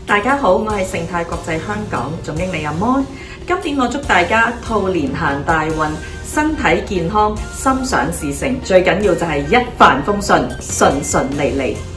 大家好，我係盛泰國際香港總經理阿 Mon。今年我祝大家兔年行大運，身體健康，心想事成，最緊要就係一帆風順，順順利利。